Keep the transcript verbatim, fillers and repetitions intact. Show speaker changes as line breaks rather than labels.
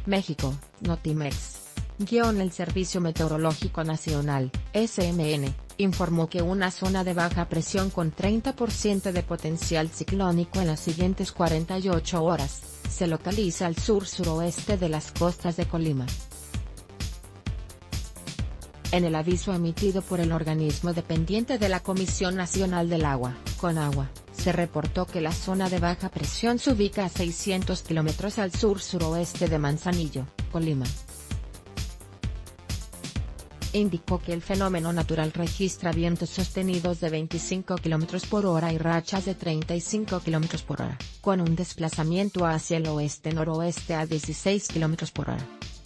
México, Notimex. Guión El Servicio Meteorológico Nacional, S M N, informó que una zona de baja presión con treinta por ciento de potencial ciclónico en las siguientes cuarenta y ocho horas, se localiza al sur-suroeste de las costas de Colima. En el aviso emitido por el organismo dependiente de la Comisión Nacional del Agua, Conagua, se reportó que la zona de baja presión se ubica a seiscientos kilómetros al sur-suroeste de Manzanillo, Colima. Indicó que el fenómeno natural registra vientos sostenidos de veinticinco kilómetros por hora y rachas de treinta y cinco kilómetros por hora, con un desplazamiento hacia el oeste-noroeste a dieciséis kilómetros por hora.